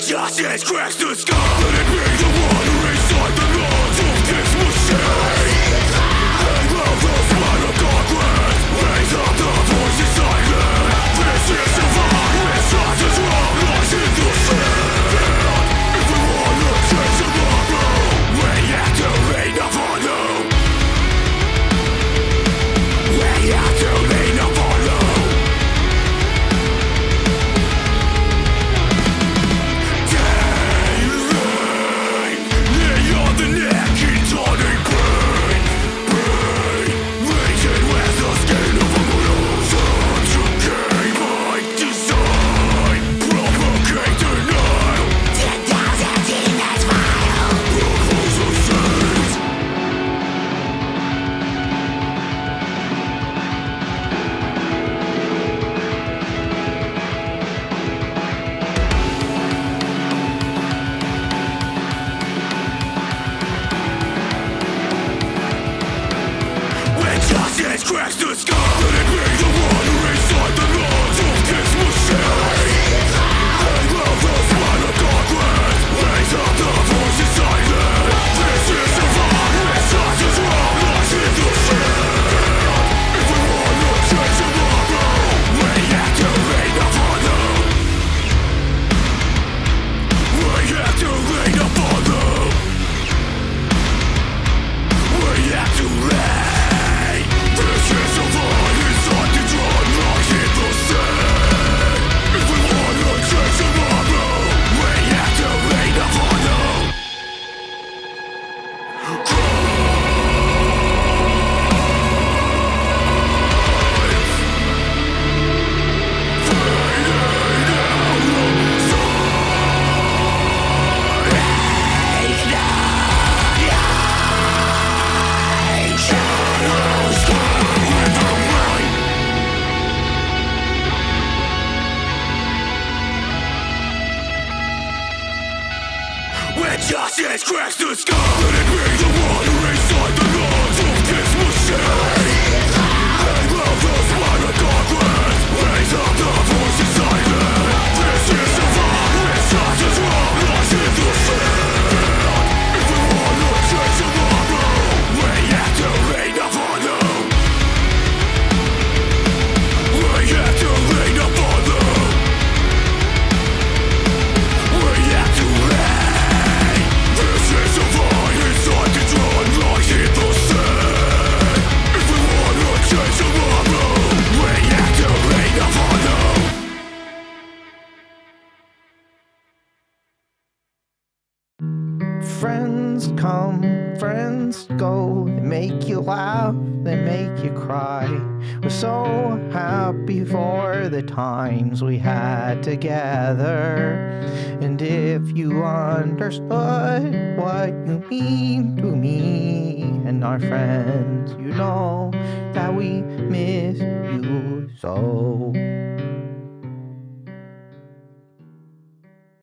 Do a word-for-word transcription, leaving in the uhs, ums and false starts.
justice cracks the sky, let it be the water inside the lungs of this machine. They will the spire of conquest, raise up the voices silent. This is a fight, it's not as wrong lies in the sand. If we want to change tomorrow, we have to lean upon them. We have to lean upon them. The neck in taunting pain, pain, raging with the skin of a mortal. Subjugate by design, propagate denial. Ten thousand demons vile, proposal says. Justice cracks the sky, let it be the water inside the lungs of this machine. They will the spire of conquest, raise up the voices silent. This is a fight, it's not as wrong lies in the sand. If we want to change tomorrow, we have to lean upon them. We have to lean upon them. We have to lean. This is a fight inside the drawn lies in the sand. If we want to change tomorrow, we have to lean upon them. When justice cracks the sky, let it be the water inside the lungs of this machine. They will the spire of conquest, raise up the voices silent. This is a fight, it's not as wrong lies in the sand. If we want to change tomorrow, we have to lean upon them. We have to lean upon them. We have to lean. This is a fight inside the drawn lies in the sand. If we want to change tomorrow, we have to lean upon them. Friends come, friends go, they make you laugh, they make you cry. We're so happy for the times we had together. And if you understood what you mean to me and our friends, you know that we miss you so.